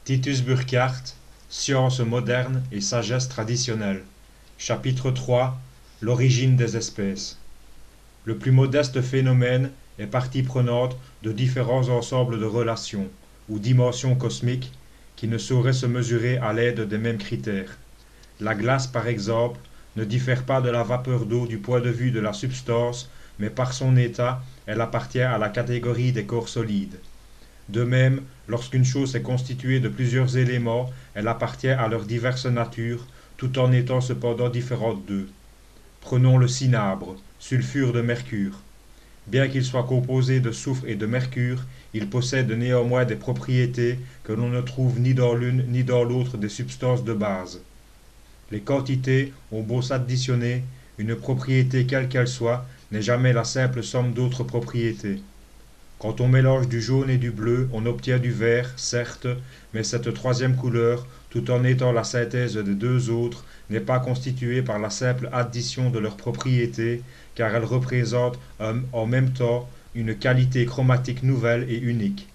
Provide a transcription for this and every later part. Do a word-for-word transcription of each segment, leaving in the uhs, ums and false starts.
Titus Burckhardt, Science moderne et sagesse traditionnelle. Chapitre trois. L'origine des espèces. Le plus modeste phénomène est partie prenante de différents ensembles de relations, ou dimensions cosmiques, qui ne sauraient se mesurer à l'aide des mêmes critères. La glace, par exemple, ne diffère pas de la vapeur d'eau du point de vue de la substance, mais par son état, elle appartient à la catégorie des corps solides. De même, lorsqu'une chose est constituée de plusieurs éléments, elle appartient à leurs diverses natures, tout en étant cependant différente d'eux. Prenons le cinabre, sulfure de mercure. Bien qu'il soit composé de soufre et de mercure, il possède néanmoins des propriétés que l'on ne trouve ni dans l'une ni dans l'autre des substances de base. Les quantités ont beau s'additionner, une propriété quelle qu'elle soit n'est jamais la simple somme d'autres propriétés. Quand on mélange du jaune et du bleu, on obtient du vert, certes, mais cette troisième couleur, tout en étant la synthèse des deux autres, n'est pas constituée par la simple addition de leurs propriétés, car elle représente en même temps une qualité chromatique nouvelle et unique.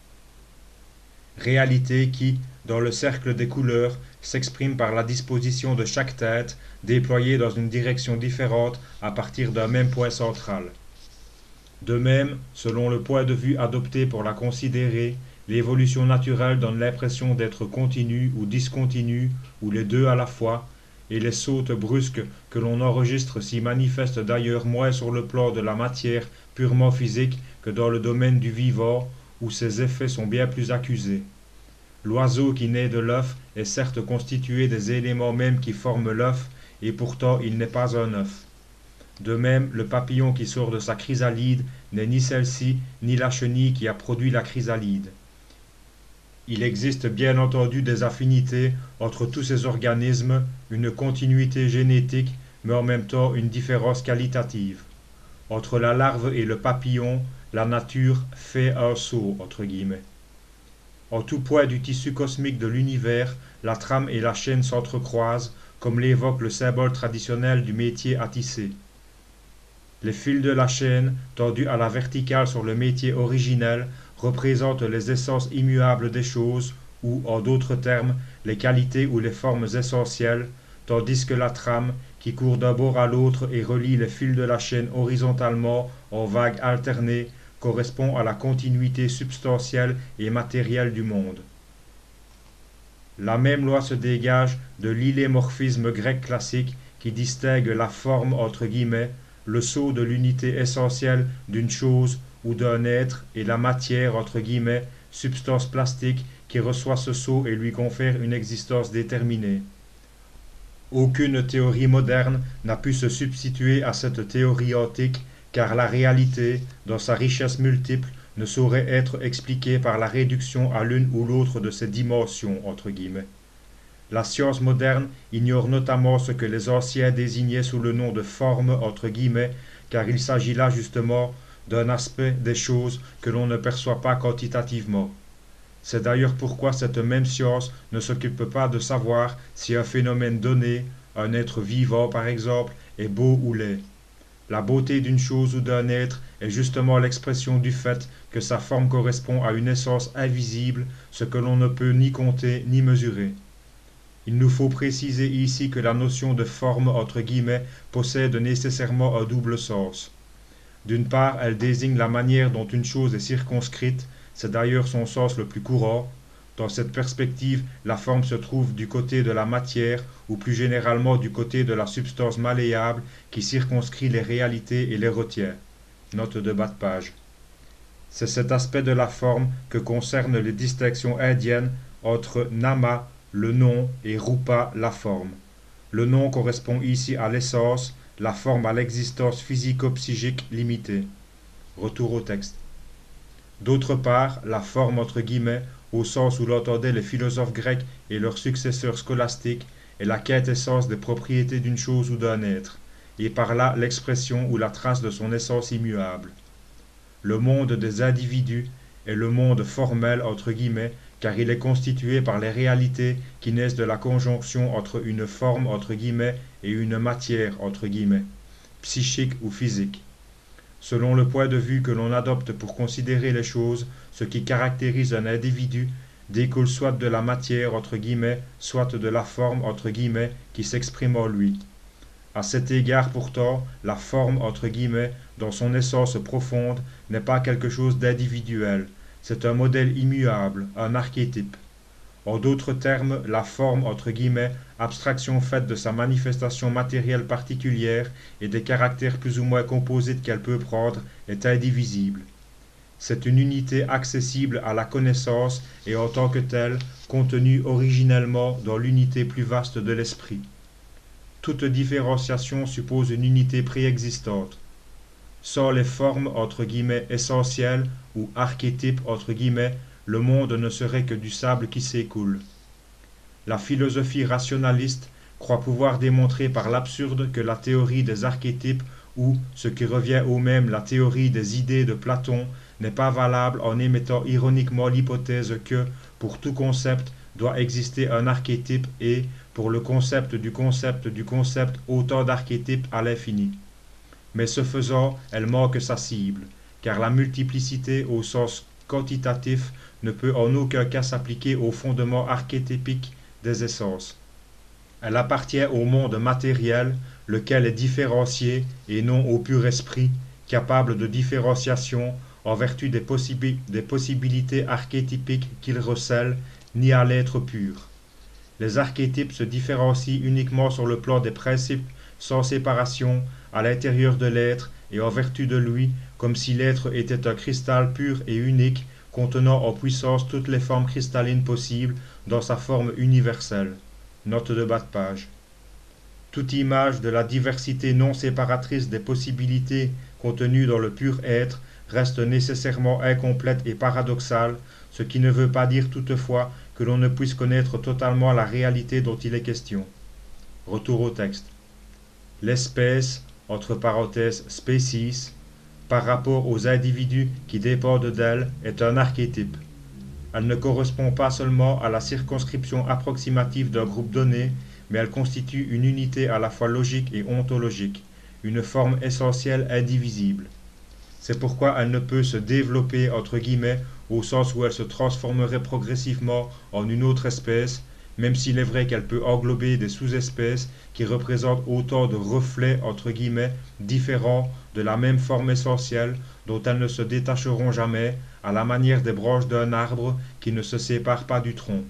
Réalité qui, dans le cercle des couleurs, s'exprime par la disposition de chaque teinte, déployée dans une direction différente à partir d'un même point central. De même, selon le point de vue adopté pour la considérer, l'évolution naturelle donne l'impression d'être continue ou discontinue, ou les deux à la fois, et les sautes brusques que l'on enregistre s'y manifestent d'ailleurs moins sur le plan de la matière purement physique que dans le domaine du vivant, où ces effets sont bien plus accusés. L'oiseau qui naît de l'œuf est certes constitué des éléments mêmes qui forment l'œuf, et pourtant il n'est pas un œuf. De même, le papillon qui sort de sa chrysalide n'est ni celle-ci, ni la chenille qui a produit la chrysalide. Il existe bien entendu des affinités entre tous ces organismes, une continuité génétique, mais en même temps une différence qualitative. Entre la larve et le papillon, la nature fait un saut, entre guillemets. En tout point du tissu cosmique de l'univers, la trame et la chaîne s'entrecroisent, comme l'évoque le symbole traditionnel du métier à tisser. Les fils de la chaîne, tendus à la verticale sur le métier originel, représentent les essences immuables des choses, ou, en d'autres termes, les qualités ou les formes essentielles, tandis que la trame, qui court d'un bord à l'autre et relie les fils de la chaîne horizontalement en vagues alternées, correspond à la continuité substantielle et matérielle du monde. La même loi se dégage de l'illémorphisme grec classique qui distingue la forme entre guillemets, le sceau de l'unité essentielle d'une chose ou d'un être et la matière entre guillemets, substance plastique qui reçoit ce sceau et lui confère une existence déterminée. Aucune théorie moderne n'a pu se substituer à cette théorie antique, car la réalité, dans sa richesse multiple, ne saurait être expliquée par la réduction à l'une ou l'autre de ces dimensions entre guillemets. La science moderne ignore notamment ce que les anciens désignaient sous le nom de forme entre guillemets, car il s'agit là justement d'un aspect des choses que l'on ne perçoit pas quantitativement. C'est d'ailleurs pourquoi cette même science ne s'occupe pas de savoir si un phénomène donné, un être vivant par exemple, est beau ou laid. La beauté d'une chose ou d'un être est justement l'expression du fait que sa forme correspond à une essence invisible, ce que l'on ne peut ni compter ni mesurer. Il nous faut préciser ici que la notion de forme entre guillemets possède nécessairement un double sens. D'une part, elle désigne la manière dont une chose est circonscrite, c'est d'ailleurs son sens le plus courant. Dans cette perspective, la forme se trouve du côté de la matière, ou plus généralement du côté de la substance malléable qui circonscrit les réalités et les retient. Note de bas de page. C'est cet aspect de la forme que concernent les distinctions indiennes entre nama, le nom, et rupa, la forme. Le nom correspond ici à l'essence, la forme à l'existence physico-psychique limitée. Retour au texte. D'autre part, la forme entre guillemets, au sens où l'entendaient les philosophes grecs et leurs successeurs scolastiques, est la quintessence des propriétés d'une chose ou d'un être, et par là l'expression ou la trace de son essence immuable. Le monde des individus est le monde formel entre guillemets, car il est constitué par les réalités qui naissent de la conjonction entre une forme entre guillemets et une matière entre guillemets, psychique ou physique. Selon le point de vue que l'on adopte pour considérer les choses, ce qui caractérise un individu découle soit de la matière, entre guillemets, soit de la forme, entre guillemets, qui s'exprime en lui. À cet égard pourtant, la forme, entre guillemets, dans son essence profonde, n'est pas quelque chose d'individuel, c'est un modèle immuable, un archétype. En d'autres termes, la forme, entre guillemets, abstraction faite de sa manifestation matérielle particulière et des caractères plus ou moins composites qu'elle peut prendre, est indivisible. C'est une unité accessible à la connaissance et en tant que telle, contenue originellement dans l'unité plus vaste de l'esprit. Toute différenciation suppose une unité préexistante. Sans les formes entre guillemets essentielles ou archétypes entre guillemets, le monde ne serait que du sable qui s'écoule. La philosophie rationaliste croit pouvoir démontrer par l'absurde que la théorie des archétypes ou, ce qui revient au même, la théorie des idées de Platon n'est pas valable en émettant ironiquement l'hypothèse que, pour tout concept, doit exister un archétype et, pour le concept du concept du concept, autant d'archétypes à l'infini. Mais ce faisant, elle manque sa cible, car la multiplicité au sens quantitatif ne peut en aucun cas s'appliquer au fondement archétypique des essences. Elle appartient au monde matériel, lequel est différencié et non au pur esprit, capable de différenciation en vertu des, possibi des possibilités archétypiques qu'il recèle, ni à l'être pur. Les archétypes se différencient uniquement sur le plan des principes sans séparation, à l'intérieur de l'être et en vertu de lui, comme si l'être était un cristal pur et unique, contenant en puissance toutes les formes cristallines possibles dans sa forme universelle. Note de bas de page. Toute image de la diversité non séparatrice des possibilités contenues dans le pur être reste nécessairement incomplète et paradoxale, ce qui ne veut pas dire toutefois que l'on ne puisse connaître totalement la réalité dont il est question. Retour au texte. L'espèce, entre parenthèses species, par rapport aux individus qui dépendent d'elle, est un archétype. Elle ne correspond pas seulement à la circonscription approximative d'un groupe donné, mais elle constitue une unité à la fois logique et ontologique, une forme essentielle indivisible. C'est pourquoi elle ne peut se développer, entre guillemets, au sens où elle se transformerait progressivement en une autre espèce, même s'il est vrai qu'elle peut englober des sous-espèces qui représentent autant de reflets, entre guillemets, différents de la même forme essentielle dont elles ne se détacheront jamais, à la manière des branches d'un arbre qui ne se séparent pas du tronc.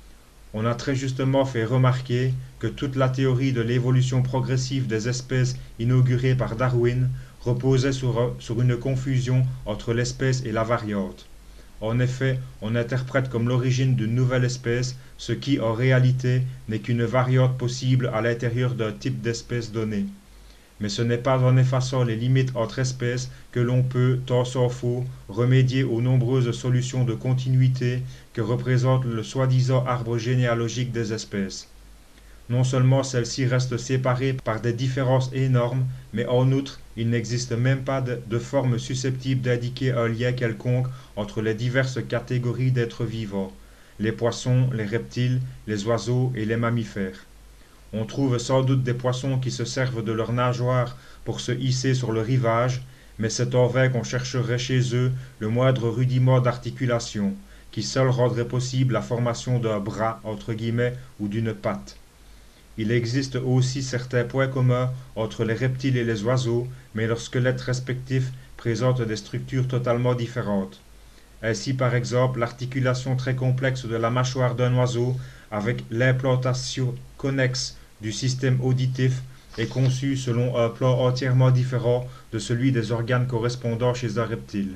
On a très justement fait remarquer que toute la théorie de l'évolution progressive des espèces inaugurée par Darwin reposait sur, sur une confusion entre l'espèce et la variante. En effet, on interprète comme l'origine d'une nouvelle espèce ce qui, en réalité, n'est qu'une variante possible à l'intérieur d'un type d'espèce donné. Mais ce n'est pas en effaçant les limites entre espèces que l'on peut, tant s'en faut, remédier aux nombreuses solutions de continuité que représente le soi-disant arbre généalogique des espèces. Non seulement celles-ci restent séparées par des différences énormes, mais en outre, il n'existe même pas de, de forme susceptible d'indiquer un lien quelconque entre les diverses catégories d'êtres vivants, les poissons, les reptiles, les oiseaux et les mammifères. On trouve sans doute des poissons qui se servent de leurs nageoires pour se hisser sur le rivage, mais c'est en vain qu'on chercherait chez eux le moindre rudiment d'articulation, qui seul rendrait possible la formation d'un bras, entre guillemets, ou d'une patte. Il existe aussi certains points communs entre les reptiles et les oiseaux, mais leurs squelettes respectifs présentent des structures totalement différentes. Ainsi, par exemple, l'articulation très complexe de la mâchoire d'un oiseau avec l'implantation connexe du système auditif est conçue selon un plan entièrement différent de celui des organes correspondants chez un reptile.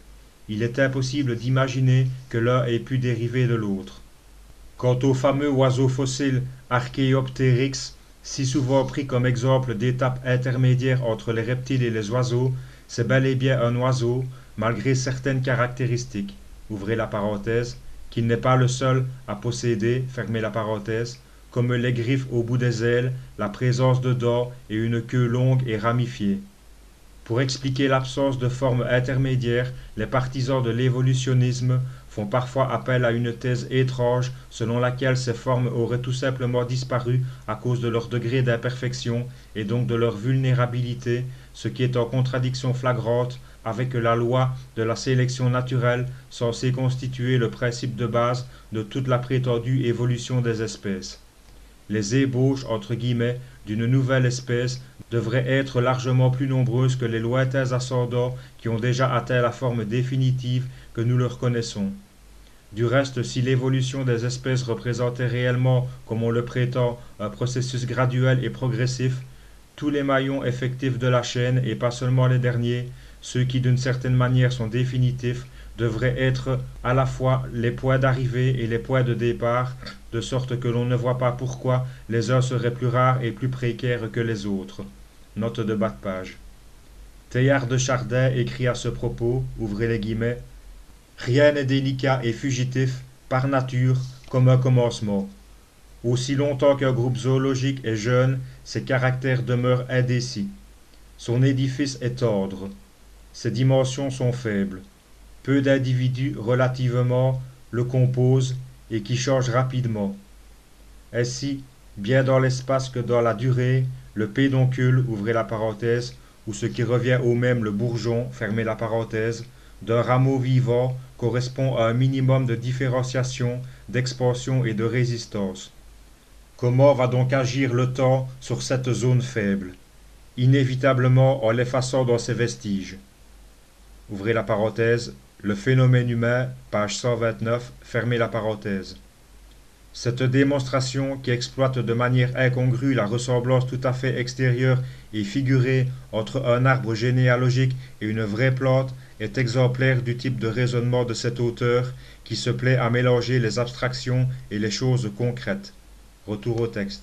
Il est impossible d'imaginer que l'un ait pu dériver de l'autre. Quant au fameux oiseau fossile Archaeopteryx, si souvent pris comme exemple d'étape intermédiaire entre les reptiles et les oiseaux, c'est bel et bien un oiseau, malgré certaines caractéristiques, ouvrez la parenthèse, qu'il n'est pas le seul à posséder, fermez la parenthèse, comme les griffes au bout des ailes, la présence de dents et une queue longue et ramifiée. Pour expliquer l'absence de forme intermédiaire, les partisans de l'évolutionnisme font parfois appel à une thèse étrange selon laquelle ces formes auraient tout simplement disparu à cause de leur degré d'imperfection et donc de leur vulnérabilité, ce qui est en contradiction flagrante avec la loi de la sélection naturelle censée constituer le principe de base de toute la prétendue évolution des espèces. Les ébauches, entre guillemets, d'une nouvelle espèce devraient être largement plus nombreuses que les lointains ascendants qui ont déjà atteint la forme définitive que nous leur connaissons. Du reste, si l'évolution des espèces représentait réellement, comme on le prétend, un processus graduel et progressif, tous les maillons effectifs de la chaîne, et pas seulement les derniers, ceux qui d'une certaine manière sont définitifs, devraient être à la fois les points d'arrivée et les points de départ, de sorte que l'on ne voit pas pourquoi les uns seraient plus rares et plus précaires que les autres. Note de bas de page. Teilhard de Chardin écrit à ce propos, ouvrez les guillemets, « Rien n'est délicat et fugitif, par nature, comme un commencement. Aussi longtemps qu'un groupe zoologique est jeune, ses caractères demeurent indécis. Son édifice est tendre. Ses dimensions sont faibles. Peu d'individus relativement le composent et qui changent rapidement. Ainsi, bien dans l'espace que dans la durée, le pédoncule, ouvrez la parenthèse, ou ce qui revient au même le bourgeon, fermez la parenthèse, d'un rameau vivant correspond à un minimum de différenciation, d'expansion et de résistance. Comment va donc agir le temps sur cette zone faible? Inévitablement en l'effaçant dans ses vestiges. Ouvrez la parenthèse, le phénomène humain, page cent vingt-neuf, fermez la parenthèse. Cette démonstration, qui exploite de manière incongrue la ressemblance tout à fait extérieure et figurée entre un arbre généalogique et une vraie plante, est exemplaire du type de raisonnement de cet auteur qui se plaît à mélanger les abstractions et les choses concrètes. Retour au texte.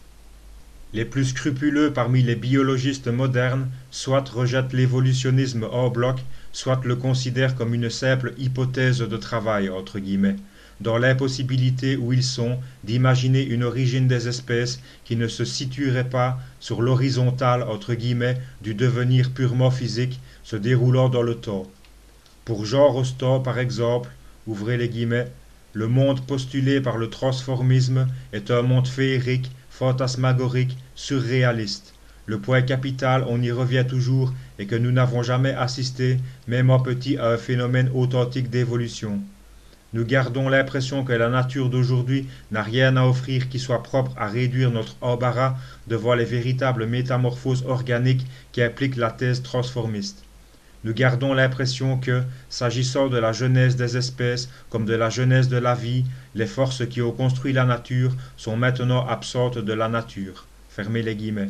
Les plus scrupuleux parmi les biologistes modernes soit rejettent l'évolutionnisme en bloc, soit le considèrent comme une simple hypothèse de travail, entre guillemets, dans l'impossibilité où ils sont d'imaginer une origine des espèces qui ne se situerait pas sur l'horizontale, entre guillemets, du devenir purement physique se déroulant dans le temps. Pour Jean Rostand, par exemple, ouvrez les guillemets, le monde postulé par le transformisme est un monde féerique, fantasmagorique, surréaliste. Le point capital, on y revient toujours, est que nous n'avons jamais assisté, même en petit, à un phénomène authentique d'évolution. Nous gardons l'impression que la nature d'aujourd'hui n'a rien à offrir qui soit propre à réduire notre embarras devant les véritables métamorphoses organiques qui impliquent la thèse transformiste. Nous gardons l'impression que, s'agissant de la genèse des espèces comme de la genèse de la vie, les forces qui ont construit la nature sont maintenant absentes de la nature. Fermez les guillemets.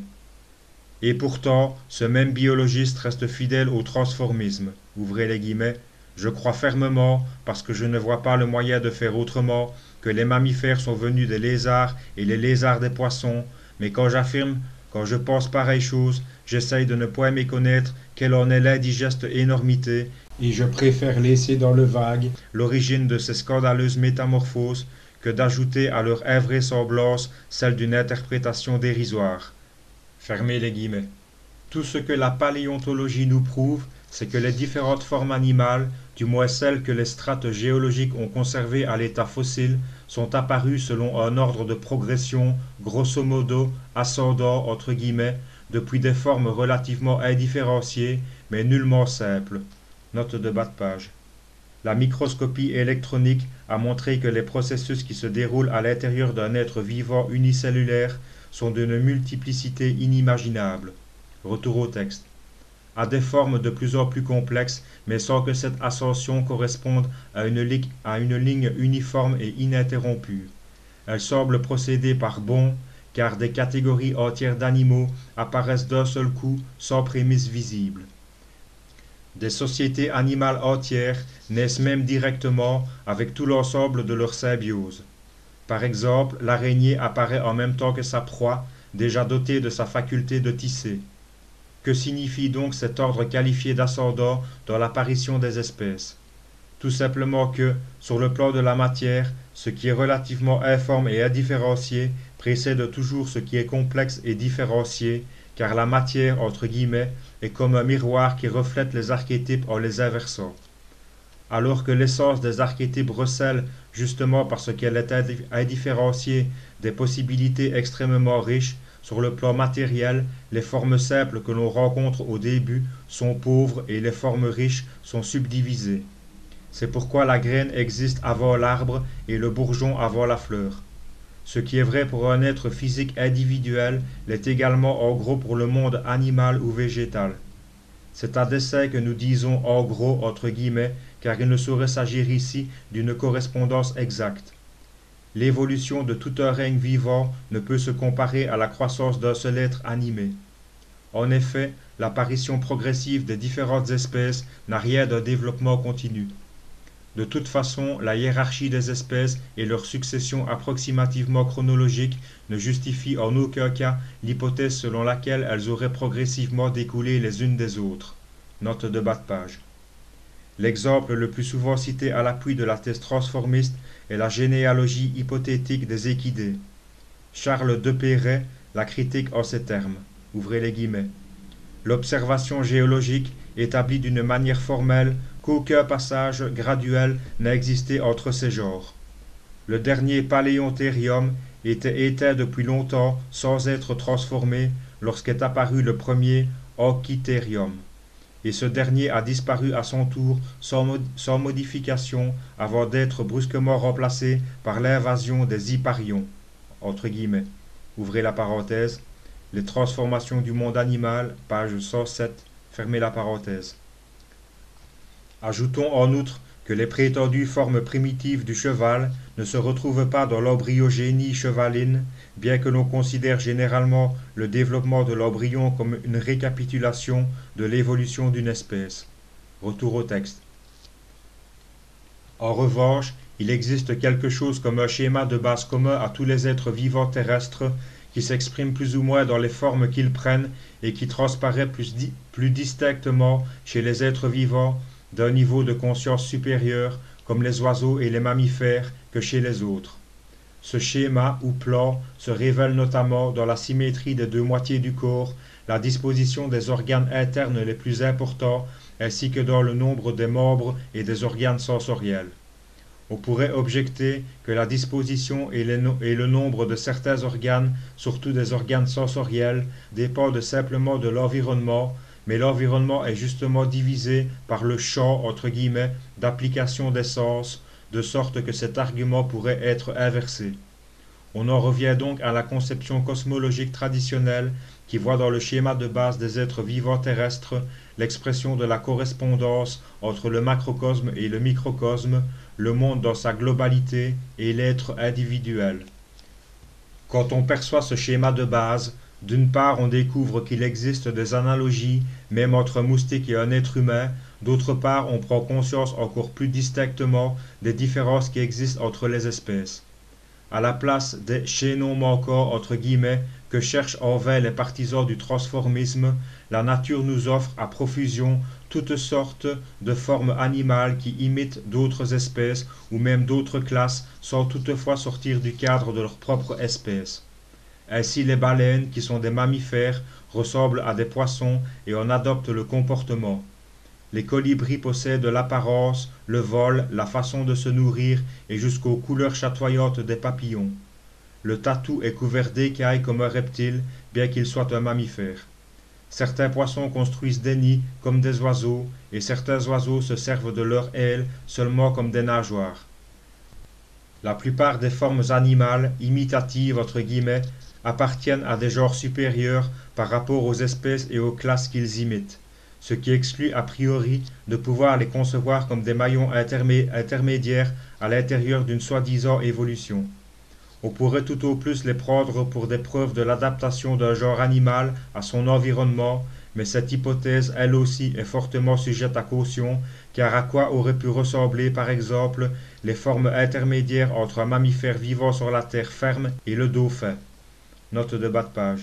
Et pourtant, ce même biologiste reste fidèle au transformisme. Ouvrez les guillemets. Je crois fermement, parce que je ne vois pas le moyen de faire autrement, que les mammifères sont venus des lézards et les lézards des poissons, mais quand j'affirme, quand je pense pareille chose, j'essaye de ne point méconnaître quelle en est l'indigeste énormité, et je préfère laisser dans le vague l'origine de ces scandaleuses métamorphoses que d'ajouter à leur invraisemblance celle d'une interprétation dérisoire. Fermez les guillemets. Tout ce que la paléontologie nous prouve, c'est que les différentes formes animales, du moins celles que les strates géologiques ont conservées à l'état fossile, sont apparues selon un ordre de progression, grosso modo, ascendant, entre guillemets, depuis des formes relativement indifférenciées, mais nullement simples. Note de bas de page. La microscopie électronique a montré que les processus qui se déroulent à l'intérieur d'un être vivant unicellulaire sont d'une multiplicité inimaginable. Retour au texte. À des formes de plus en plus complexes, mais sans que cette ascension corresponde à une, li à une ligne uniforme et ininterrompue. Elle semble procéder par bonds, car des catégories entières d'animaux apparaissent d'un seul coup sans prémisse visible. Des sociétés animales entières naissent même directement avec tout l'ensemble de leur symbiose. Par exemple, l'araignée apparaît en même temps que sa proie, déjà dotée de sa faculté de tisser. Que signifie donc cet ordre qualifié d'ascendant dans l'apparition des espèces? Tout simplement que, sur le plan de la matière, ce qui est relativement informe et indifférencié précède toujours ce qui est complexe et différencié, car la matière, entre guillemets, est comme un miroir qui reflète les archétypes en les inversant. Alors que l'essence des archétypes recèle, justement parce qu'elle est indifférenciée, des possibilités extrêmement riches, sur le plan matériel, les formes simples que l'on rencontre au début sont pauvres et les formes riches sont subdivisées. C'est pourquoi la graine existe avant l'arbre et le bourgeon avant la fleur. Ce qui est vrai pour un être physique individuel l'est également en gros pour le monde animal ou végétal. C'est à dessein que nous disons en gros entre guillemets, car il ne saurait s'agir ici d'une correspondance exacte. L'évolution de tout un règne vivant ne peut se comparer à la croissance d'un seul être animé. En effet, l'apparition progressive des différentes espèces n'a rien d'un développement continu. De toute façon, la hiérarchie des espèces et leur succession approximativement chronologique ne justifie en aucun cas l'hypothèse selon laquelle elles auraient progressivement découlé les unes des autres. Note de bas de page. L'exemple le plus souvent cité à l'appui de la thèse transformiste est la généalogie hypothétique des équidés. Charles Depéret la critique en ces termes. Ouvrez les guillemets. L'observation géologique établit d'une manière formelle qu'aucun passage graduel n'a existé entre ces genres. Le dernier Paléontérium était éteint depuis longtemps sans être transformé lorsqu'est apparu le premier Anquitérium, et ce dernier a disparu à son tour sans, mod sans modification avant d'être brusquement remplacé par l'invasion des Hipparions, entre guillemets. Ouvrez la parenthèse. Les transformations du monde animal, page cent sept, fermez la parenthèse. Ajoutons en outre que les prétendues formes primitives du cheval ne se retrouvent pas dans l'embryogénie chevaline, bien que l'on considère généralement le développement de l'embryon comme une récapitulation de l'évolution d'une espèce. Retour au texte. En revanche, il existe quelque chose comme un schéma de base commun à tous les êtres vivants terrestres qui s'exprime plus ou moins dans les formes qu'ils prennent et qui transparaît plus, di plus distinctement chez les êtres vivants d'un niveau de conscience supérieur, comme les oiseaux et les mammifères, que chez les autres. Ce schéma ou plan se révèle notamment dans la symétrie des deux moitiés du corps, la disposition des organes internes les plus importants, ainsi que dans le nombre des membres et des organes sensoriels. On pourrait objecter que la disposition et, les no et le nombre de certains organes, surtout des organes sensoriels, dépendent simplement de l'environnement, mais l'environnement est justement divisé par le champ entre guillemets d'application des sens, de sorte que cet argument pourrait être inversé. On en revient donc à la conception cosmologique traditionnelle qui voit dans le schéma de base des êtres vivants terrestres l'expression de la correspondance entre le macrocosme et le microcosme, le monde dans sa globalité et l'être individuel. Quand on perçoit ce schéma de base, d'une part on découvre qu'il existe des analogies, même entre un moustique et un être humain, d'autre part on prend conscience encore plus distinctement des différences qui existent entre les espèces. À la place des chaînons manquants entre guillemets que cherchent en vain les partisans du transformisme, la nature nous offre à profusion toutes sortes de formes animales qui imitent d'autres espèces ou même d'autres classes sans toutefois sortir du cadre de leur propre espèce. Ainsi les baleines, qui sont des mammifères, ressemblent à des poissons et en adoptent le comportement. Les colibris possèdent l'apparence, le vol, la façon de se nourrir et jusqu'aux couleurs chatoyantes des papillons. Le tatou est couvert d'écailles comme un reptile, bien qu'il soit un mammifère. Certains poissons construisent des nids comme des oiseaux, et certains oiseaux se servent de leurs ailes seulement comme des nageoires. La plupart des formes animales, imitatives entre guillemets, appartiennent à des genres supérieurs par rapport aux espèces et aux classes qu'ils imitent, ce qui exclut a priori de pouvoir les concevoir comme des maillons intermé intermédiaires à l'intérieur d'une soi-disant évolution. On pourrait tout au plus les prendre pour des preuves de l'adaptation d'un genre animal à son environnement, mais cette hypothèse elle aussi est fortement sujette à caution, car à quoi auraient pu ressembler par exemple les formes intermédiaires entre un mammifère vivant sur la terre ferme et le dauphin. Note de bas de page.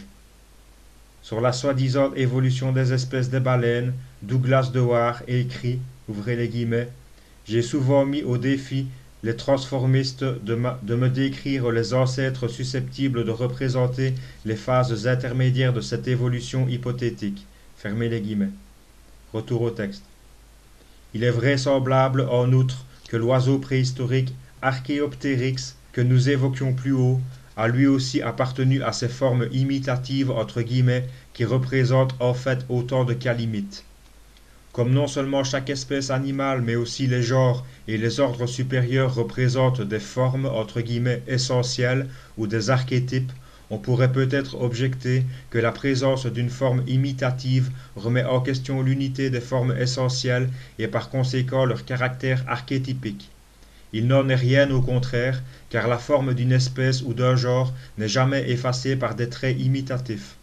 Sur la soi-disant évolution des espèces des baleines, Douglas Dewar écrit, ouvrez les guillemets, « J'ai souvent mis au défi les transformistes de, de me décrire les ancêtres susceptibles de représenter les phases intermédiaires de cette évolution hypothétique. » Fermez les guillemets. Retour au texte. Il est vraisemblable en outre que l'oiseau préhistorique Archaeopteryx, que nous évoquions plus haut, a lui aussi appartenu à ces formes imitatives entre guillemets qui représentent en fait autant de calimites. Comme non seulement chaque espèce animale mais aussi les genres et les ordres supérieurs représentent des formes entre guillemets essentielles ou des archétypes, on pourrait peut-être objecter que la présence d'une forme imitative remet en question l'unité des formes essentielles et par conséquent leur caractère archétypique. Il n'en est rien au contraire, car la forme d'une espèce ou d'un genre n'est jamais effacée par des traits imitatifs.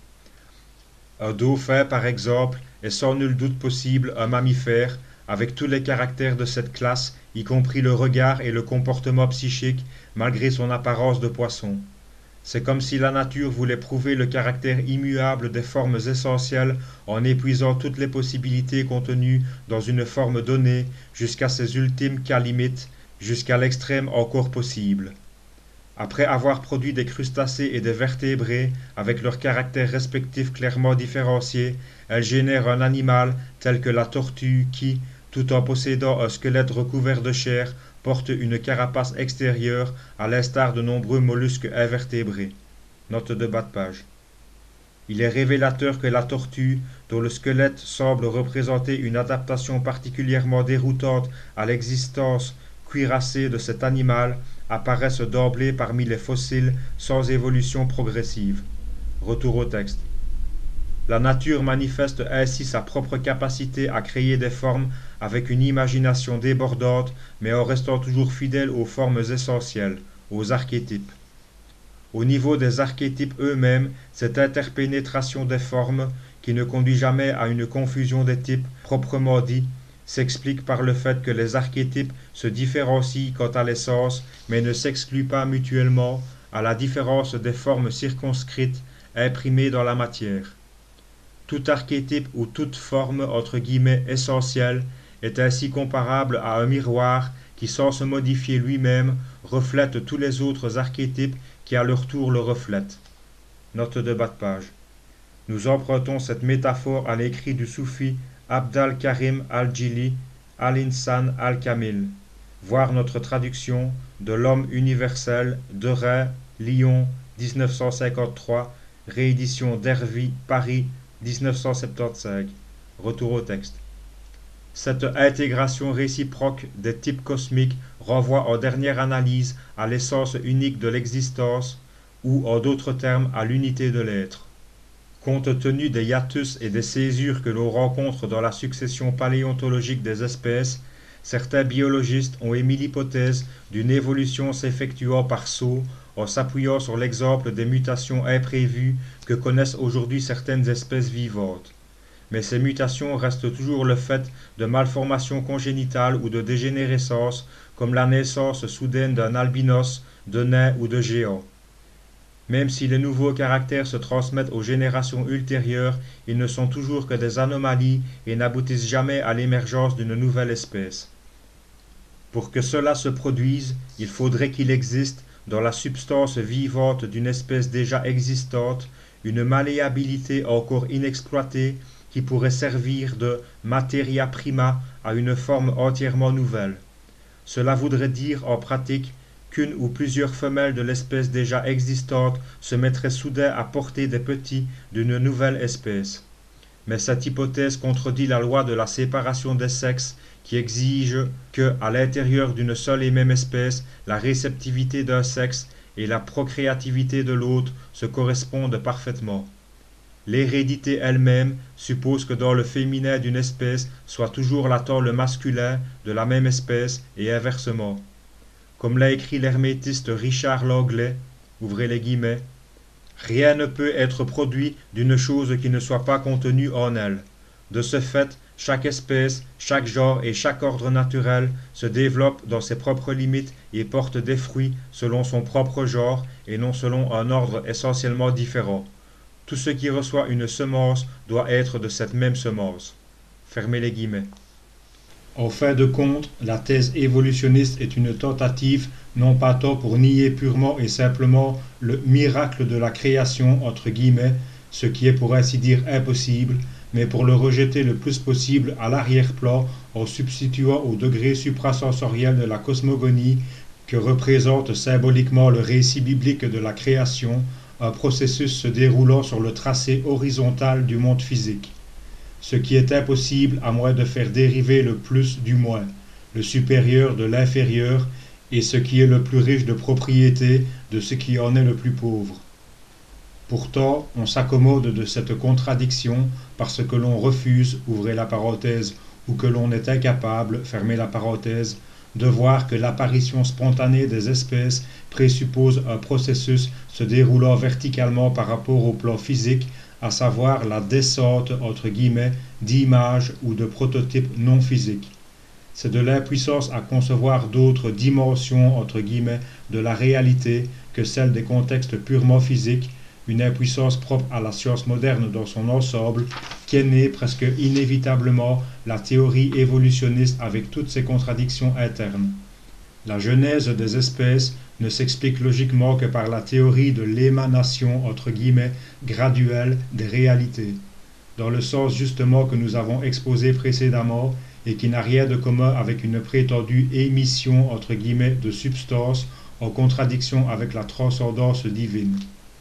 Un dauphin, par exemple, est sans nul doute possible un mammifère, avec tous les caractères de cette classe, y compris le regard et le comportement psychique, malgré son apparence de poisson. C'est comme si la nature voulait prouver le caractère immuable des formes essentielles en épuisant toutes les possibilités contenues dans une forme donnée jusqu'à ses ultimes cas limites, jusqu'à l'extrême encore possible. Après avoir produit des crustacés et des vertébrés, avec leurs caractères respectifs clairement différenciés, elle génère un animal tel que la tortue qui, tout en possédant un squelette recouvert de chair, porte une carapace extérieure à l'instar de nombreux mollusques invertébrés. Note de bas de page. Il est révélateur que la tortue, dont le squelette semble représenter une adaptation particulièrement déroutante à l'existence cuirassée de cet animal, apparaissent d'emblée parmi les fossiles sans évolution progressive. Retour au texte. La nature manifeste ainsi sa propre capacité à créer des formes avec une imagination débordante, mais en restant toujours fidèle aux formes essentielles, aux archétypes. Au niveau des archétypes eux-mêmes, cette interpénétration des formes, qui ne conduit jamais à une confusion des types proprement dit, s'explique par le fait que les archétypes se différencient quant à l'essence, mais ne s'excluent pas mutuellement, à la différence des formes circonscrites imprimées dans la matière. Tout archétype ou toute forme entre guillemets essentielle est ainsi comparable à un miroir qui, sans se modifier lui-même, reflète tous les autres archétypes qui à leur tour le reflètent. Note de bas de page. Nous empruntons cette métaphore à l'écrit du soufi Abd al-Karim al-Jili al-Insan al-Kamil. Voir notre traduction de L'homme universel, de Reims, Lyon, dix-neuf cent cinquante-trois, réédition d'Hervy, Paris, dix-neuf cent soixante-quinze. Retour au texte. Cette intégration réciproque des types cosmiques renvoie en dernière analyse à l'essence unique de l'existence, ou en d'autres termes à l'unité de l'être. Compte tenu des hiatus et des césures que l'on rencontre dans la succession paléontologique des espèces, certains biologistes ont émis l'hypothèse d'une évolution s'effectuant par saut, en s'appuyant sur l'exemple des mutations imprévues que connaissent aujourd'hui certaines espèces vivantes. Mais ces mutations restent toujours le fait de malformations congénitales ou de dégénérescence, comme la naissance soudaine d'un albinos, de nain ou de géant. Même si les nouveaux caractères se transmettent aux générations ultérieures, ils ne sont toujours que des anomalies et n'aboutissent jamais à l'émergence d'une nouvelle espèce. Pour que cela se produise, il faudrait qu'il existe, dans la substance vivante d'une espèce déjà existante, une malléabilité encore inexploitée qui pourrait servir de materia prima à une forme entièrement nouvelle. Cela voudrait dire en pratique qu'une ou plusieurs femelles de l'espèce déjà existante se mettraient soudain à porter des petits d'une nouvelle espèce. Mais cette hypothèse contredit la loi de la séparation des sexes qui exige que, à l'intérieur d'une seule et même espèce, la réceptivité d'un sexe et la procréativité de l'autre se correspondent parfaitement. L'hérédité elle-même suppose que dans le féminin d'une espèce soit toujours latent le masculin de la même espèce et inversement. Comme l'a écrit l'hermétiste Richard Langlais, ouvrez les guillemets, « Rien ne peut être produit d'une chose qui ne soit pas contenue en elle. De ce fait, chaque espèce, chaque genre et chaque ordre naturel se développe dans ses propres limites et porte des fruits selon son propre genre et non selon un ordre essentiellement différent. Tout ce qui reçoit une semence doit être de cette même semence. » Fermez les guillemets. En fin de compte, la thèse évolutionniste est une tentative, non pas tant pour nier purement et simplement le miracle de la création, entre guillemets, ce qui est pour ainsi dire impossible, mais pour le rejeter le plus possible à l'arrière-plan en substituant au degré suprasensoriel de la cosmogonie que représente symboliquement le récit biblique de la création, un processus se déroulant sur le tracé horizontal du monde physique. Ce qui est impossible à moins de faire dériver le plus du moins, le supérieur de l'inférieur, et ce qui est le plus riche de propriétés de ce qui en est le plus pauvre. Pourtant, on s'accommode de cette contradiction parce que l'on refuse, ouvrez la parenthèse, ou que l'on est incapable, fermez la parenthèse, de voir que l'apparition spontanée des espèces présuppose un processus se déroulant verticalement par rapport au plan physique, à savoir la descente entre guillemets d'images ou de prototypes non physiques. C'est de l'impuissance à concevoir d'autres dimensions entre guillemets de la réalité que celle des contextes purement physiques, une impuissance propre à la science moderne dans son ensemble, qu'est née presque inévitablement la théorie évolutionniste avec toutes ses contradictions internes. La genèse des espèces ne s'explique logiquement que par la théorie de l'émanation entre guillemets graduelle des réalités, dans le sens justement que nous avons exposé précédemment et qui n'a rien de commun avec une prétendue émission entre guillemets de substance en contradiction avec la transcendance divine.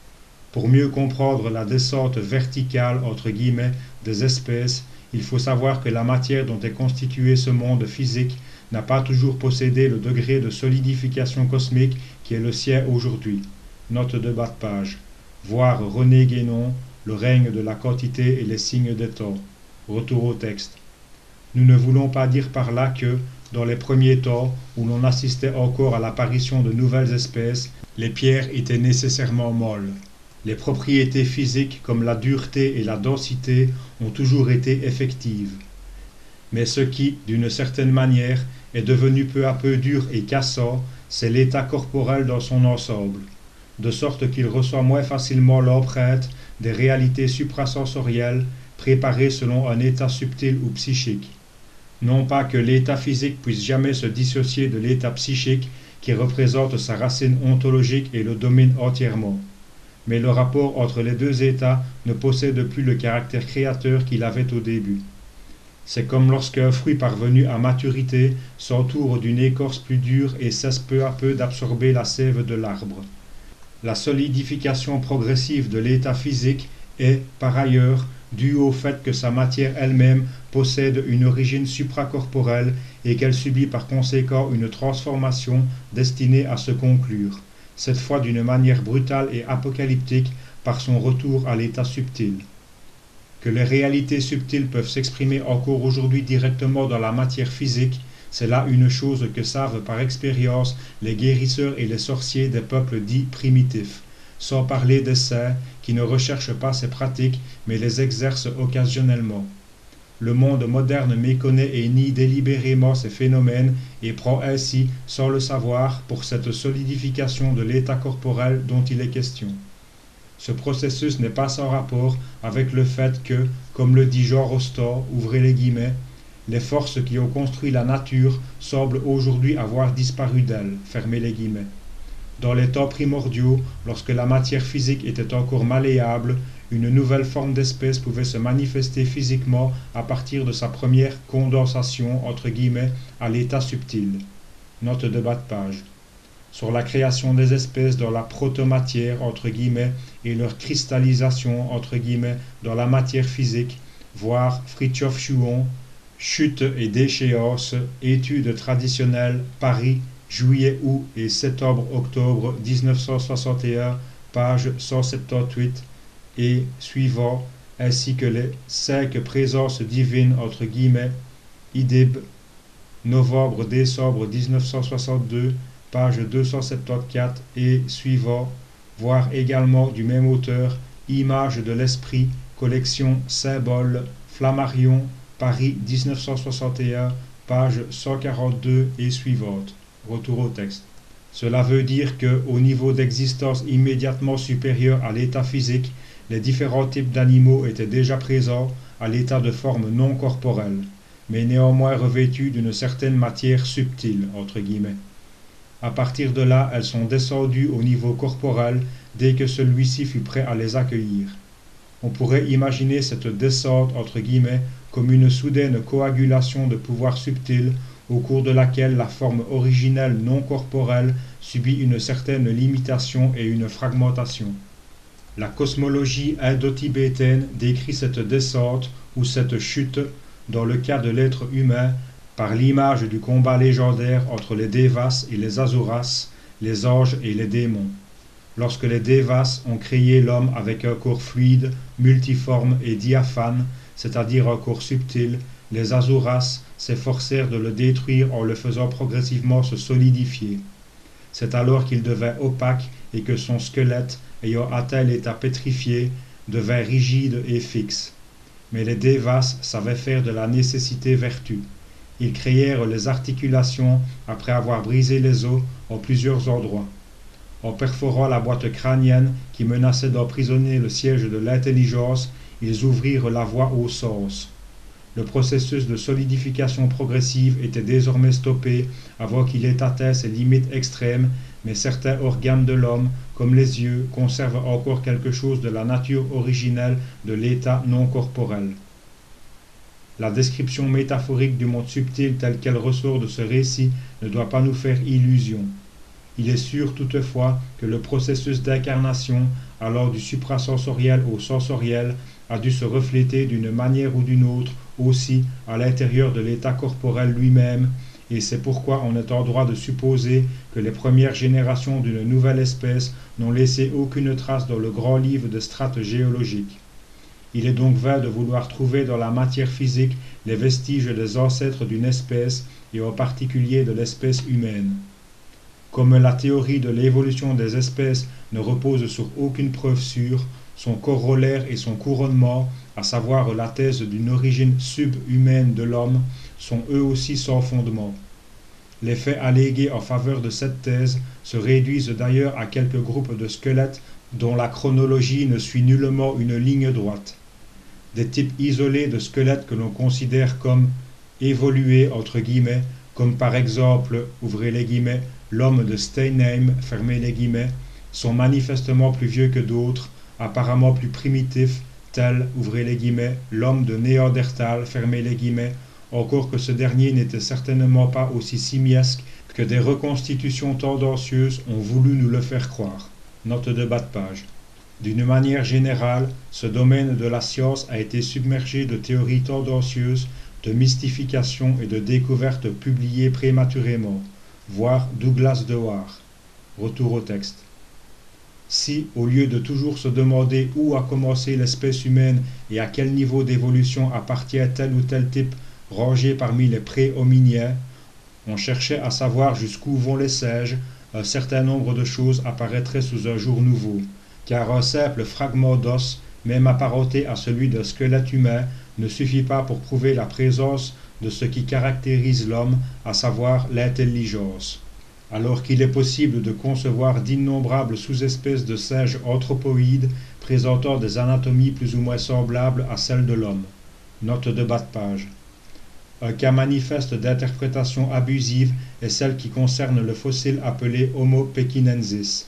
Pour mieux comprendre la descente verticale entre guillemets des espèces, il faut savoir que la matière dont est constitué ce monde physique n'a pas toujours possédé le degré de solidification cosmique qui est le sien aujourd'hui. Note de bas de page. Voir René Guénon, Le règne de la quantité et les signes des temps. Retour au texte. Nous ne voulons pas dire par là que, dans les premiers temps, où l'on assistait encore à l'apparition de nouvelles espèces, les pierres étaient nécessairement molles. Les propriétés physiques comme la dureté et la densité ont toujours été effectives. Mais ce qui, d'une certaine manière, est devenu peu à peu dur et cassant, c'est l'état corporel dans son ensemble, de sorte qu'il reçoit moins facilement l'empreinte des réalités suprasensorielles préparées selon un état subtil ou psychique. Non pas que l'état physique puisse jamais se dissocier de l'état psychique qui représente sa racine ontologique et le domine entièrement. Mais le rapport entre les deux états ne possède plus le caractère créateur qu'il avait au début. C'est comme lorsqu'un fruit parvenu à maturité s'entoure d'une écorce plus dure et cesse peu à peu d'absorber la sève de l'arbre. La solidification progressive de l'état physique est, par ailleurs, due au fait que sa matière elle-même possède une origine supracorporelle et qu'elle subit par conséquent une transformation destinée à se conclure, cette fois d'une manière brutale et apocalyptique par son retour à l'état subtil. Que les réalités subtiles peuvent s'exprimer encore aujourd'hui directement dans la matière physique, c'est là une chose que savent par expérience les guérisseurs et les sorciers des peuples dits primitifs, sans parler des saints qui ne recherchent pas ces pratiques mais les exercent occasionnellement. Le monde moderne méconnaît et nie délibérément ces phénomènes et prend ainsi, sans le savoir, pour cette solidification de l'état corporel dont il est question. Ce processus n'est pas sans rapport avec le fait que, comme le dit Jean Rostand, ouvrez les guillemets, les forces qui ont construit la nature semblent aujourd'hui avoir disparu d'elle, fermez les guillemets. Dans les temps primordiaux, lorsque la matière physique était encore malléable, une nouvelle forme d'espèce pouvait se manifester physiquement à partir de sa première condensation entre guillemets à l'état subtil. Note de bas de page. Sur la création des espèces dans la protomatière entre guillemets et leur cristallisation entre guillemets dans la matière physique, voir Fritjof Schuon, Chute et déchéance, études traditionnelles, Paris, juillet-août et septembre-octobre dix-neuf cent soixante et un, page cent soixante-dix-huit et suivant, ainsi que les cinq présences divines entre guillemets, Idib, novembre-décembre dix-neuf cent soixante-deux, page deux cent soixante-quatorze et suivant, voir également du même auteur, Images de l'esprit, collection Symboles, Flammarion, Paris dix-neuf cent soixante et un, page cent quarante-deux et suivante. Retour au texte. Cela veut dire que, au niveau d'existence immédiatement supérieur à l'état physique, les différents types d'animaux étaient déjà présents à l'état de forme non corporelle, mais néanmoins revêtus d'une certaine matière subtile, entre guillemets. À partir de là, elles sont descendues au niveau corporel dès que celui-ci fut prêt à les accueillir. On pourrait imaginer cette descente, entre guillemets, comme une soudaine coagulation de pouvoirs subtils au cours de laquelle la forme originelle non corporelle subit une certaine limitation et une fragmentation. La cosmologie indo-tibétaine décrit cette descente ou cette chute, dans le cas de l'être humain, par l'image du combat légendaire entre les Devas et les Asuras, les anges et les démons. Lorsque les Devas ont créé l'homme avec un corps fluide, multiforme et diaphane, c'est-à-dire un corps subtil, les Asuras s'efforcèrent de le détruire en le faisant progressivement se solidifier. C'est alors qu'il devint opaque et que son squelette, ayant atteint l'état pétrifié, devint rigide et fixe. Mais les Devas savaient faire de la nécessité vertu. Ils créèrent les articulations après avoir brisé les os en plusieurs endroits. En perforant la boîte crânienne qui menaçait d'emprisonner le siège de l'intelligence, ils ouvrirent la voie aux sens. Le processus de solidification progressive était désormais stoppé avant qu'il ait atteint ses limites extrêmes, mais certains organes de l'homme, comme les yeux, conservent encore quelque chose de la nature originelle de l'état non corporel. La description métaphorique du monde subtil telle qu'elle ressort de ce récit ne doit pas nous faire illusion. Il est sûr toutefois que le processus d'incarnation, allant du suprasensoriel au sensoriel, a dû se refléter d'une manière ou d'une autre aussi à l'intérieur de l'état corporel lui-même, et c'est pourquoi on est en droit de supposer que les premières générations d'une nouvelle espèce n'ont laissé aucune trace dans le grand livre de strates géologiques. Il est donc vain de vouloir trouver dans la matière physique les vestiges des ancêtres d'une espèce, et en particulier de l'espèce humaine. Comme la théorie de l'évolution des espèces ne repose sur aucune preuve sûre, son corollaire et son couronnement, à savoir la thèse d'une origine subhumaine de l'homme, sont eux aussi sans fondement. Les faits allégués en faveur de cette thèse se réduisent d'ailleurs à quelques groupes de squelettes dont la chronologie ne suit nullement une ligne droite. Des types isolés de squelettes que l'on considère comme évolués entre guillemets, comme par exemple, ouvrez les guillemets, l'homme de Steinheim, fermez les guillemets, sont manifestement plus vieux que d'autres, apparemment plus primitifs, tels, ouvrez les guillemets, l'homme de Néandertal, fermez les guillemets, encore que ce dernier n'était certainement pas aussi simiesque que des reconstitutions tendancieuses ont voulu nous le faire croire. Note de bas de page. D'une manière générale, ce domaine de la science a été submergé de théories tendancieuses, de mystifications et de découvertes publiées prématurément. Voir Douglas Dewar. Retour au texte. Si, au lieu de toujours se demander où a commencé l'espèce humaine et à quel niveau d'évolution appartient tel ou tel type rangé parmi les pré-hominiens, on cherchait à savoir jusqu'où vont les singes, un certain nombre de choses apparaîtraient sous un jour nouveau, car un simple fragment d'os, même apparenté à celui d'un squelette humain, ne suffit pas pour prouver la présence de ce qui caractérise l'homme, à savoir l'intelligence. Alors qu'il est possible de concevoir d'innombrables sous-espèces de singes anthropoïdes présentant des anatomies plus ou moins semblables à celles de l'homme. Note de bas de page. Un cas manifeste d'interprétation abusive est celle qui concerne le fossile appelé Homo pekinensis.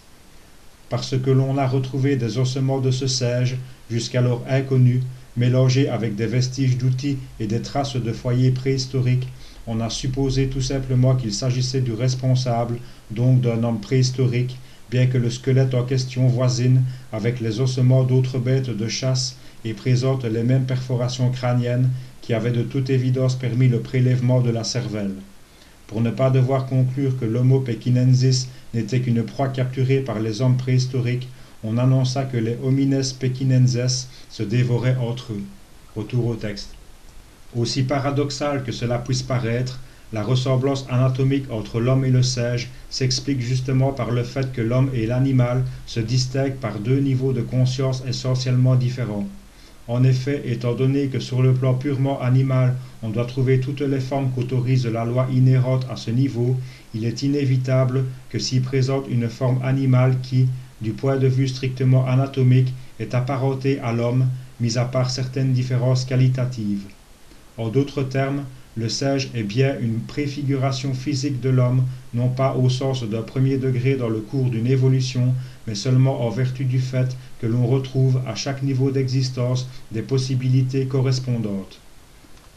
Parce que l'on a retrouvé des ossements de ce singe, jusqu'alors inconnus, mélangés avec des vestiges d'outils et des traces de foyers préhistoriques, on a supposé tout simplement qu'il s'agissait du responsable, donc d'un homme préhistorique, bien que le squelette en question voisine avec les ossements d'autres bêtes de chasse et présente les mêmes perforations crâniennes qui avaient de toute évidence permis le prélèvement de la cervelle. Pour ne pas devoir conclure que l'Homo pekinensis n'était qu'une proie capturée par les hommes préhistoriques, on annonça que les homines pekinenses se dévoraient entre eux. Retour au texte. Aussi paradoxal que cela puisse paraître, la ressemblance anatomique entre l'homme et le singe s'explique justement par le fait que l'homme et l'animal se distinguent par deux niveaux de conscience essentiellement différents. En effet, étant donné que sur le plan purement animal, on doit trouver toutes les formes qu'autorise la loi inhérente à ce niveau, il est inévitable que s'y présente une forme animale qui, du point de vue strictement anatomique, est apparentée à l'homme, mis à part certaines différences qualitatives. En d'autres termes, le singe est bien une préfiguration physique de l'homme, non pas au sens d'un premier degré dans le cours d'une évolution, mais seulement en vertu du fait que l'on retrouve à chaque niveau d'existence des possibilités correspondantes.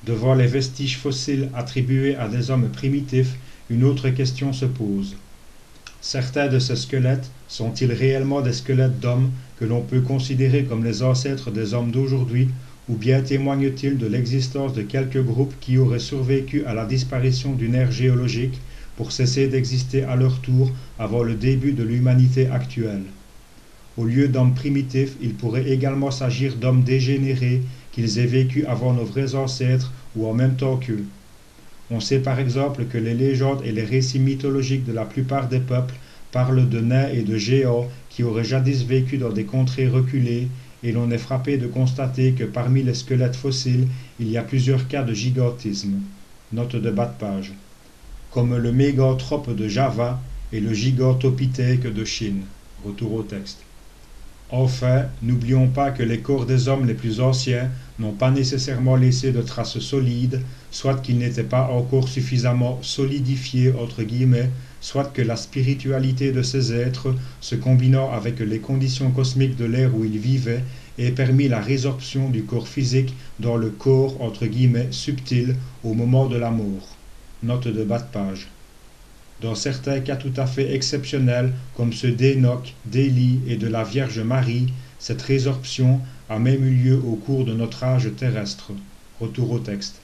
Devant les vestiges fossiles attribués à des hommes primitifs, une autre question se pose. Certains de ces squelettes sont-ils réellement des squelettes d'hommes que l'on peut considérer comme les ancêtres des hommes d'aujourd'hui, ou bien témoignent-ils de l'existence de quelques groupes qui auraient survécu à la disparition d'une ère géologique pour cesser d'exister à leur tour avant le début de l'humanité actuelle? Au lieu d'hommes primitifs, il pourrait également s'agir d'hommes dégénérés, qu'ils aient vécu avant nos vrais ancêtres ou en même temps qu'eux. On sait par exemple que les légendes et les récits mythologiques de la plupart des peuples parlent de nains et de géants qui auraient jadis vécu dans des contrées reculées, et l'on est frappé de constater que parmi les squelettes fossiles, il y a plusieurs cas de gigantisme. Note de bas de page. Comme le méganthrope de Java et le gigantopithèque de Chine. Retour au texte. Enfin, n'oublions pas que les corps des hommes les plus anciens n'ont pas nécessairement laissé de traces solides, soit qu'ils n'étaient pas encore suffisamment solidifiés entre guillemets, soit que la spiritualité de ces êtres, se combinant avec les conditions cosmiques de l'ère où ils vivaient, ait permis la résorption du corps physique dans le corps entre guillemets subtil au moment de la mort. Note de bas de page. Dans certains cas tout à fait exceptionnels, comme ceux d'Enoch, d'Élie et de la Vierge Marie, cette résorption a même eu lieu au cours de notre âge terrestre. Retour au texte.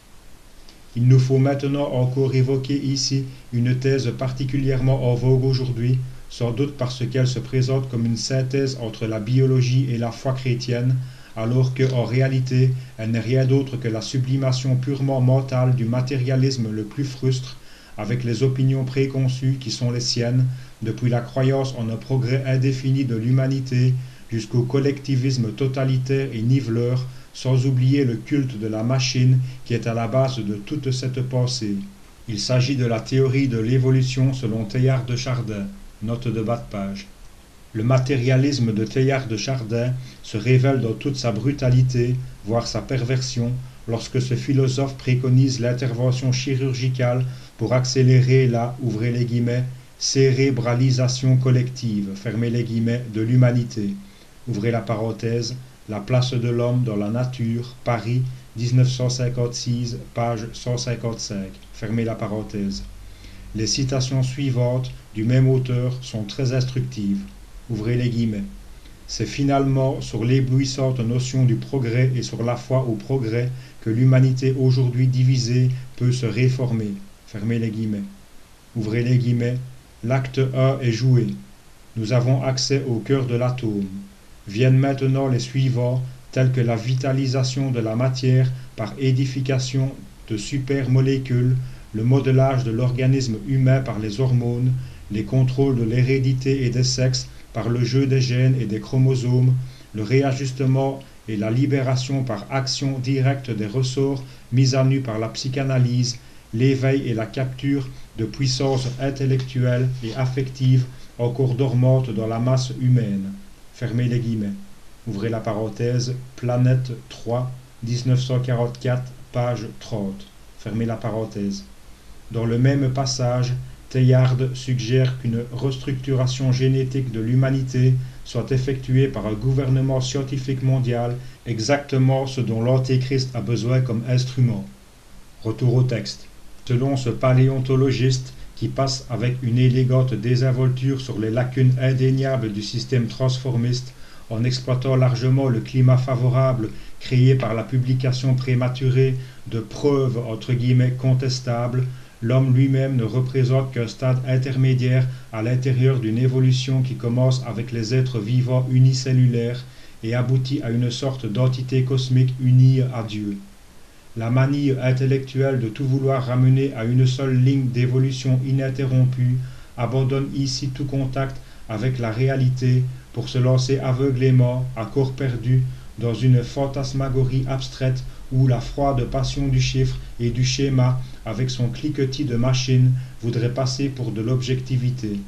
Il nous faut maintenant encore évoquer ici une thèse particulièrement en vogue aujourd'hui, sans doute parce qu'elle se présente comme une synthèse entre la biologie et la foi chrétienne, alors que, en réalité, elle n'est rien d'autre que la sublimation purement mentale du matérialisme le plus frustre, avec les opinions préconçues qui sont les siennes, depuis la croyance en un progrès indéfini de l'humanité jusqu'au collectivisme totalitaire et niveleur, sans oublier le culte de la machine qui est à la base de toute cette pensée. Il s'agit de la théorie de l'évolution selon Teilhard de Chardin. Note de bas de page. Le matérialisme de Teilhard de Chardin se révèle dans toute sa brutalité, voire sa perversion, lorsque ce philosophe préconise l'intervention chirurgicale pour accélérer la, ouvrez les guillemets, cérébralisation collective, fermez les guillemets, de l'humanité, ouvrez la parenthèse, La place de l'homme dans la nature, Paris, dix-neuf cent cinquante-six, page cent cinquante-cinq, fermez la parenthèse. Les citations suivantes du même auteur sont très instructives, ouvrez les guillemets. C'est finalement sur l'éblouissante notion du progrès et sur la foi au progrès que l'humanité aujourd'hui divisée peut se réformer. Fermez les guillemets. Ouvrez les guillemets. L'acte un est joué. Nous avons accès au cœur de l'atome. Viennent maintenant les suivants, tels que la vitalisation de la matière par édification de supermolécules, le modelage de l'organisme humain par les hormones, les contrôles de l'hérédité et des sexes par le jeu des gènes et des chromosomes, le réajustement et la libération par action directe des ressorts mis à nu par la psychanalyse, l'éveil et la capture de puissances intellectuelles et affectives encore dormantes dans la masse humaine. Fermez les guillemets. Ouvrez la parenthèse, Planète trois, dix-neuf cent quarante-quatre, page trente. Fermez la parenthèse. Dans le même passage, Teilhard suggère qu'une restructuration génétique de l'humanité soit effectuée par un gouvernement scientifique mondial, exactement ce dont l'Antéchrist a besoin comme instrument. Retour au texte. Selon ce paléontologiste, qui passe avec une élégante désinvolture sur les lacunes indéniables du système transformiste, en exploitant largement le climat favorable créé par la publication prématurée de preuves entre guillemets contestables, l'homme lui-même ne représente qu'un stade intermédiaire à l'intérieur d'une évolution qui commence avec les êtres vivants unicellulaires et aboutit à une sorte d'entité cosmique unie à Dieu. La manie intellectuelle de tout vouloir ramener à une seule ligne d'évolution ininterrompue abandonne ici tout contact avec la réalité pour se lancer aveuglément, à corps perdu, dans une fantasmagorie abstraite où la froide passion du chiffre et du schéma, avec son cliquetis de machine, voudrait passer pour de l'objectivité.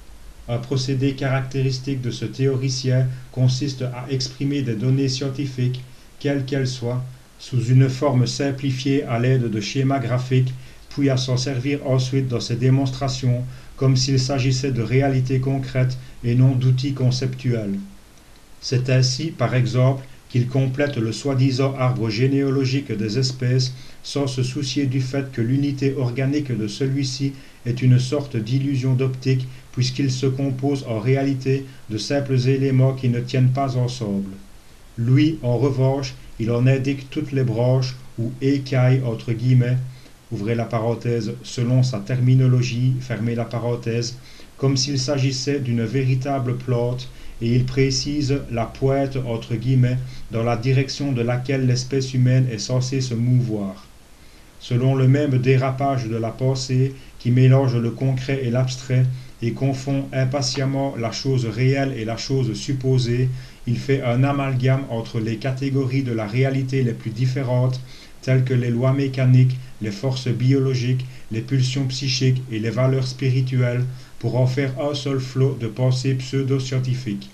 Un procédé caractéristique de ce théoricien consiste à exprimer des données scientifiques, quelles qu'elles soient, sous une forme simplifiée à l'aide de schémas graphiques, puis à s'en servir ensuite dans ses démonstrations comme s'il s'agissait de réalités concrètes et non d'outils conceptuels. C'est ainsi, par exemple, qu'il complète le soi-disant arbre généalogique des espèces sans se soucier du fait que l'unité organique de celui-ci est une sorte d'illusion d'optique puisqu'il se compose en réalité de simples éléments qui ne tiennent pas ensemble. Lui, en revanche, il en indique toutes les branches ou écailles entre guillemets, ouvrez la parenthèse, selon sa terminologie, fermez la parenthèse, comme s'il s'agissait d'une véritable plante, et il précise la pointe entre guillemets dans la direction de laquelle l'espèce humaine est censée se mouvoir. Selon le même dérapage de la pensée qui mélange le concret et l'abstrait et confond impatiemment la chose réelle et la chose supposée, il fait un amalgame entre les catégories de la réalité les plus différentes, telles que les lois mécaniques, les forces biologiques, les pulsions psychiques et les valeurs spirituelles, pour en faire un seul flot de pensée pseudo-scientifique.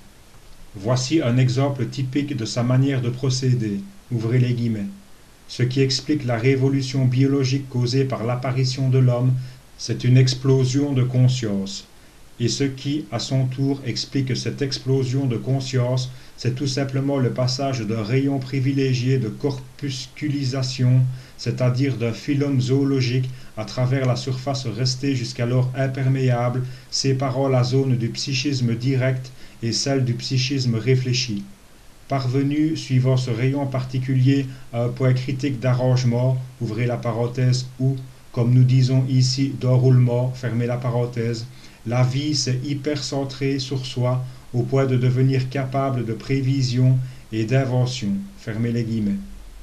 Voici un exemple typique de sa manière de procéder, ouvrez les guillemets. Ce qui explique la révolution biologique causée par l'apparition de l'homme, c'est une explosion de conscience. Et ce qui, à son tour, explique cette explosion de conscience, c'est tout simplement le passage d'un rayon privilégié de corpusculisation, c'est-à-dire d'un phylum zoologique, à travers la surface restée jusqu'alors imperméable, séparant la zone du psychisme direct et celle du psychisme réfléchi. Parvenu, suivant ce rayon particulier, à un point critique d'arrangement, ouvrez la parenthèse, ou, comme nous disons ici, d'enroulement, fermez la parenthèse, la vie s'est hypercentrée sur soi au point de devenir capable de prévision et d'invention, fermez les guillemets.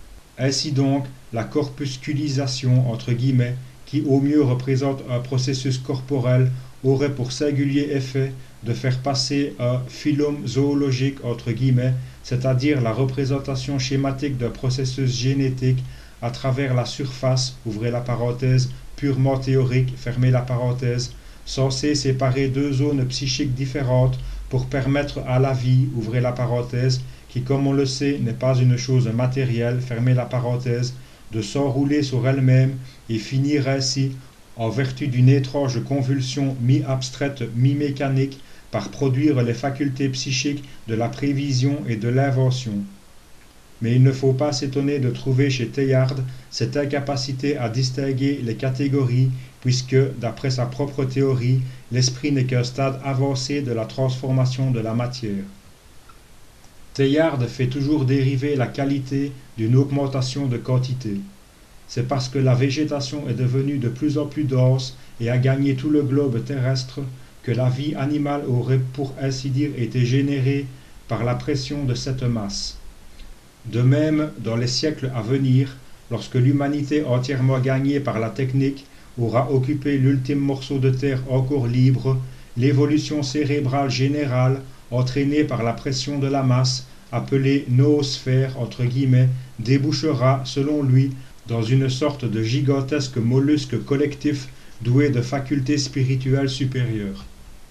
Ainsi donc, la corpusculisation, entre guillemets, qui au mieux représente un processus corporel, aurait pour singulier effet de faire passer un phylum zoologique, entre guillemets, c'est-à-dire la représentation schématique d'un processus génétique à travers la surface, ouvrez la parenthèse, purement théorique, fermez la parenthèse, censé séparer deux zones psychiques différentes pour permettre à la vie, ouvrez la parenthèse, qui comme on le sait n'est pas une chose matérielle, fermez la parenthèse, de s'enrouler sur elle-même et finir ainsi, en vertu d'une étrange convulsion mi-abstraite, mi-mécanique, par produire les facultés psychiques de la prévision et de l'invention. Mais il ne faut pas s'étonner de trouver chez Teilhard cette incapacité à distinguer les catégories, puisque, d'après sa propre théorie, l'esprit n'est qu'un stade avancé de la transformation de la matière. Teilhard fait toujours dériver la qualité d'une augmentation de quantité. C'est parce que la végétation est devenue de plus en plus dense et a gagné tout le globe terrestre que la vie animale aurait pour ainsi dire été générée par la pression de cette masse. De même, dans les siècles à venir, lorsque l'humanité entièrement gagnée par la technique aura occupé l'ultime morceau de terre encore libre, l'évolution cérébrale générale, entraînée par la pression de la masse, appelée noosphère entre guillemets, débouchera, selon lui, dans une sorte de gigantesque mollusque collectif doué de facultés spirituelles supérieures.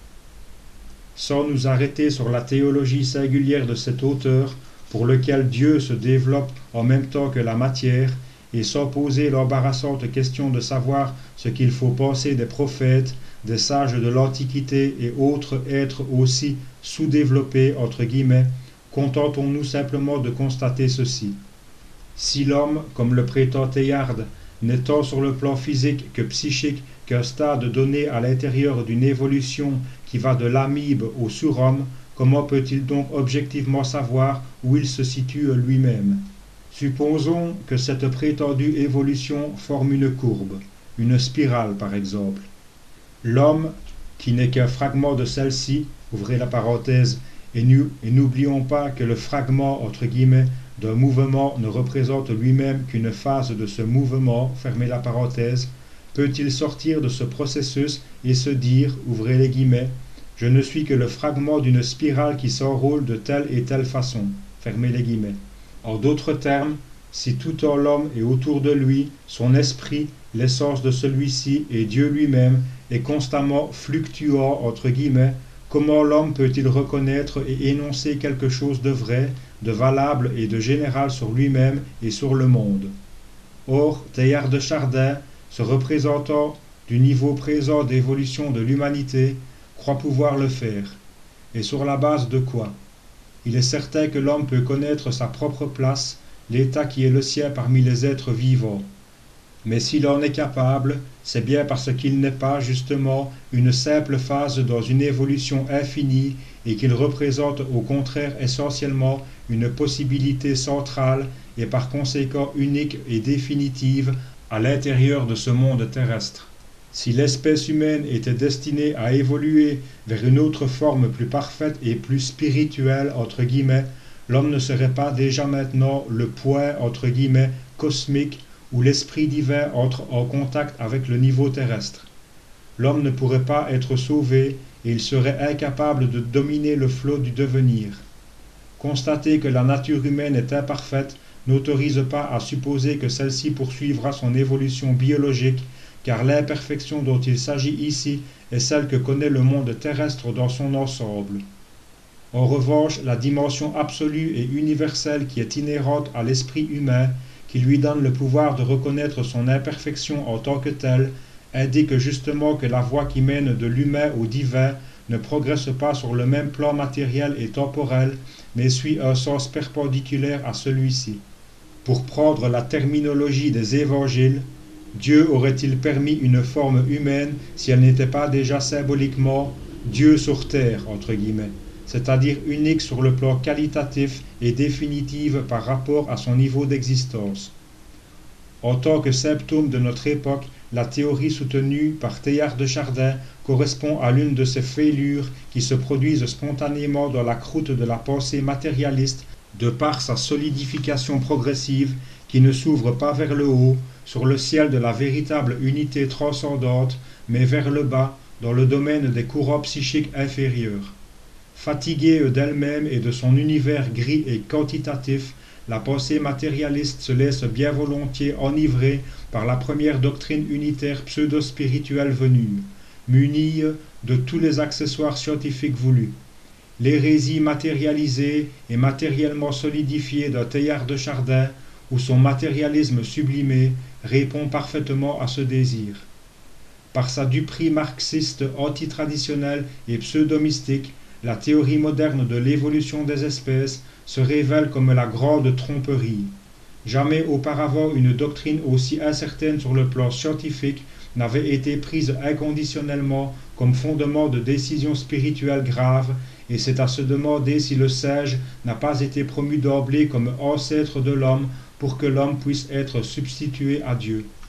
Sans nous arrêter sur la théologie singulière de cet auteur, pour lequel Dieu se développe en même temps que la matière, et sans poser l'embarrassante question de savoir ce qu'il faut penser des prophètes, des sages de l'Antiquité et autres êtres aussi sous-développés, entre guillemets, contentons-nous simplement de constater ceci. Si l'homme, comme le prétend Teilhard, n'est tant sur le plan physique que psychique qu'un stade donné à l'intérieur d'une évolution qui va de l'amibe au surhomme, comment peut-il donc objectivement savoir où il se situe lui-même? Supposons que cette prétendue évolution forme une courbe, une spirale par exemple. L'homme, qui n'est qu'un fragment de celle-ci, ouvrez la parenthèse, et n'oublions pas que le fragment, entre guillemets, d'un mouvement ne représente lui-même qu'une phase de ce mouvement, fermez la parenthèse, peut-il sortir de ce processus et se dire, ouvrez les guillemets, je ne suis que le fragment d'une spirale qui s'enroule de telle et telle façon, fermez les guillemets. En d'autres termes, si tout en l'homme et autour de lui, son esprit, l'essence de celui-ci et Dieu lui-même est constamment fluctuant entre guillemets, comment l'homme peut-il reconnaître et énoncer quelque chose de vrai, de valable et de général sur lui-même et sur le monde? Or, Teilhard de Chardin, se représentant du niveau présent d'évolution de l'humanité, croit pouvoir le faire. Et sur la base de quoi? Il est certain que l'homme peut connaître sa propre place, l'état qui est le sien parmi les êtres vivants. Mais s'il en est capable, c'est bien parce qu'il n'est pas, justement, une simple phase dans une évolution infinie et qu'il représente au contraire essentiellement une possibilité centrale et par conséquent unique et définitive à l'intérieur de ce monde terrestre. Si l'espèce humaine était destinée à évoluer vers une autre forme plus parfaite et plus spirituelle, entre guillemets, l'homme ne serait pas déjà maintenant le point, entre guillemets, cosmique où l'esprit divin entre en contact avec le niveau terrestre. L'homme ne pourrait pas être sauvé et il serait incapable de dominer le flot du devenir. Constater que la nature humaine est imparfaite n'autorise pas à supposer que celle-ci poursuivra son évolution biologique, car l'imperfection dont il s'agit ici est celle que connaît le monde terrestre dans son ensemble. En revanche, la dimension absolue et universelle qui est inhérente à l'esprit humain, qui lui donne le pouvoir de reconnaître son imperfection en tant que telle, indique justement que la voie qui mène de l'humain au divin ne progresse pas sur le même plan matériel et temporel, mais suit un sens perpendiculaire à celui-ci. Pour prendre la terminologie des évangiles, Dieu aurait-il permis une forme humaine si elle n'était pas déjà symboliquement Dieu sur terre, entre guillemets, c'est-à-dire unique sur le plan qualitatif et définitive par rapport à son niveau d'existence. En tant que symptôme de notre époque, la théorie soutenue par Teilhard de Chardin correspond à l'une de ces fêlures qui se produisent spontanément dans la croûte de la pensée matérialiste de par sa solidification progressive qui ne s'ouvre pas vers le haut, sur le ciel de la véritable unité transcendante, mais vers le bas, dans le domaine des courants psychiques inférieurs. Fatiguée d'elle-même et de son univers gris et quantitatif, la pensée matérialiste se laisse bien volontiers enivrer par la première doctrine unitaire pseudo-spirituelle venue, munie de tous les accessoires scientifiques voulus. L'hérésie matérialisée et matériellement solidifiée d'un Teilhard de Chardin, où son matérialisme sublimé répond parfaitement à ce désir. Par sa duperie marxiste antitraditionnelle et pseudo-mystique, la théorie moderne de l'évolution des espèces se révèle comme la grande tromperie. Jamais auparavant une doctrine aussi incertaine sur le plan scientifique n'avait été prise inconditionnellement comme fondement de décisions spirituelles graves, et c'est à se demander si le singe n'a pas été promu d'emblée comme ancêtre de l'homme pour que l'homme puisse être substitué à Dieu.